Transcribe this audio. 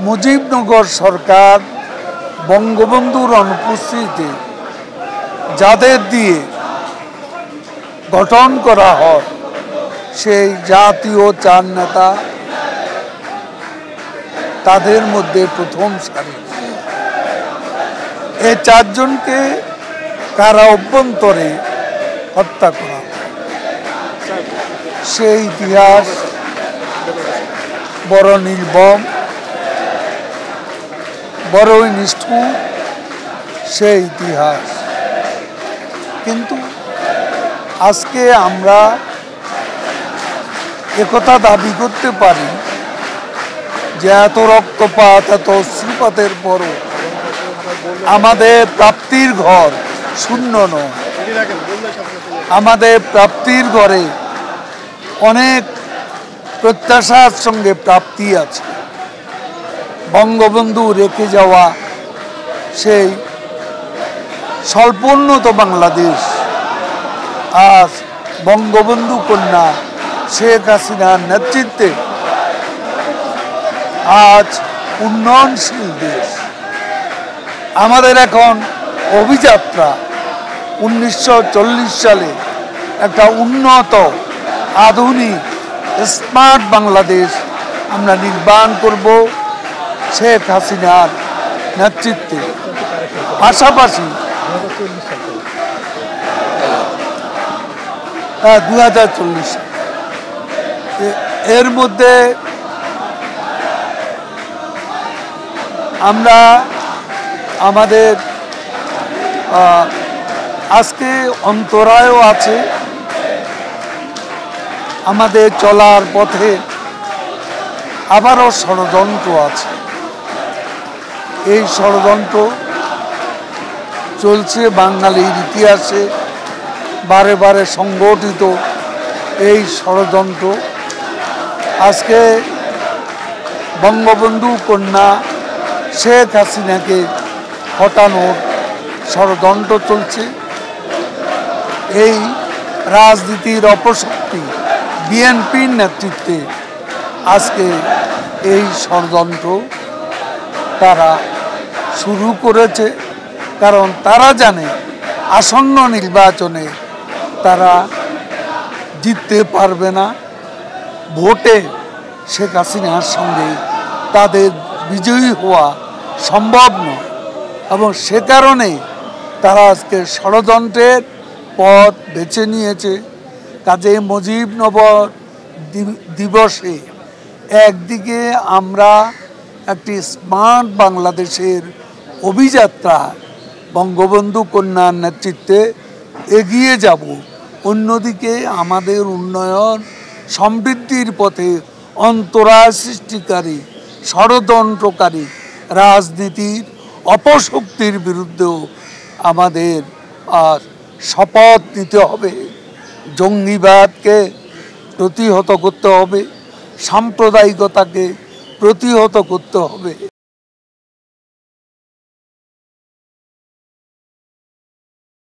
মুজিবনগর সরকার বঙ্গবন্ধুর অনুপস্থিতিতে যাদের দিয়ে গঠন করা হয় সেই জাতীয় চার নেতা, তাদের মধ্যে প্রথম সারি এই চারজনকে কারা অভ্যন্তরে হত্যা করা, সেই ইতিহাস বড় নির্মম, বড়ই নিষ্ঠুর সেই ইতিহাস। কিন্তু আজকে আমরা একথা দাবি করতে পারি যে এত রক্তপাত, এত অশ্রুপাতের পরও আমাদের প্রাপ্তির ঘর শূন্য নয়। আমাদের প্রাপ্তির ঘরে অনেক প্রত্যাশার সঙ্গে প্রাপ্তি আছে। বঙ্গবন্ধু রেখে যাওয়া সেই স্বল্পোন্নত বাংলাদেশ আজ বঙ্গবন্ধু কন্যা শেখ হাসিনার নেতৃত্বে আজ উন্নয়নশীল দেশ। আমাদের এখন অভিযাত্রা 1940 সালে একটা উন্নত, আধুনিক, স্মার্ট বাংলাদেশ আমরা নির্মাণ করব শেখ হাসিনার নেতৃত্বে। পাশাপাশি 2040 এর মধ্যে আমরা আমাদের আজকে অন্তরায়ও আছে, আমাদের চলার পথে আবারও ষড়যন্ত্র আছে। এই ষড়যন্ত্র চলছে বাঙালির ইতিহাসে বারে বারে সংগঠিত এই ষড়যন্ত্র। আজকে বঙ্গবন্ধু কন্যা শেখ হাসিনাকে হটানোর ষড়যন্ত্র চলছে। এই রাজনীতির অপশক্তি বিএনপির নেতৃত্বে আজকে এই ষড়যন্ত্র তারা শুরু করেছে, কারণ তারা জানে আসন্ন নির্বাচনে তারা জিততে পারবে না। ভোটে শেখ হাসিনার সঙ্গে তাদের বিজয়ী হওয়া সম্ভব নয়, এবং সে কারণে তারা আজকে ষড়যন্ত্রের পথ বেছে নিয়েছে। কাজে মুজিবনগর দিবসে একদিকে আমরা একটি স্মার্ট বাংলাদেশের অভিযাত্রা বঙ্গবন্ধু কন্যার নেতৃত্বে এগিয়ে যাব, অন্যদিকে আমাদের উন্নয়ন সমৃদ্ধির পথে অন্তরায় সৃষ্টিকারী ষড়যন্ত্রকারী রাজনীতির অপশক্তির বিরুদ্ধেও আমাদের শপথ নিতে হবে। জঙ্গিবাদকে প্রতিহত করতে হবে, সাম্প্রদায়িকতাকে প্রতিহত করতে হবে।